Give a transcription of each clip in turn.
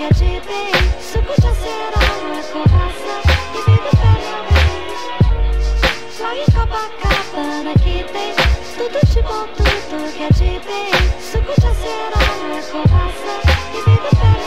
que é de bem. Suco de acerola, coraça e vidro pele. Lá em Copacabana que tem tudo de bom, tudo que é de bem. Suco de acerola, coraça e vidro pele.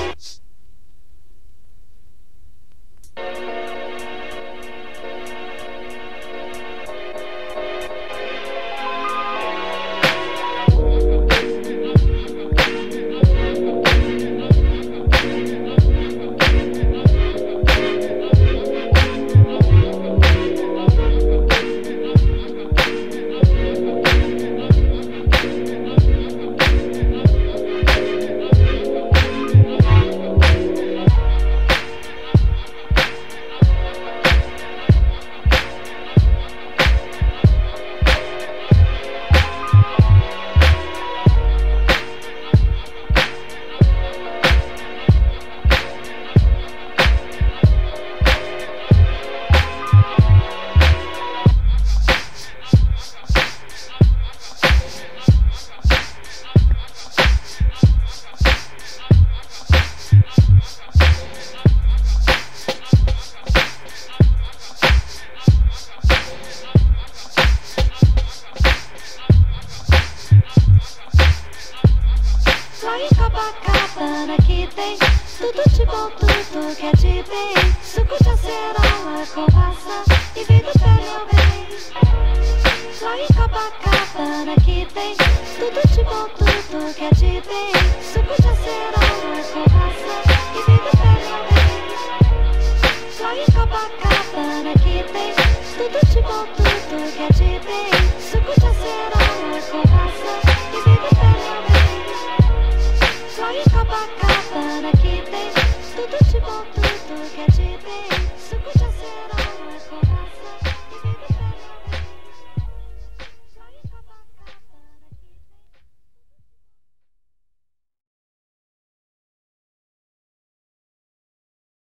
Lá em Copacabana que tem tudo de bom, tudo que é de bem. Suco de acerola, coraça e vidro pele bem. Lá em Copacabana que tem tudo de bom, tudo que é de bem. Suco de acerola, coraça e vidro pele bem. Lá em Copacabana que tem tudo de bom, tudo que é de bem. Suco de acerola, coraça e vidro pele bem. Lá em Copacabana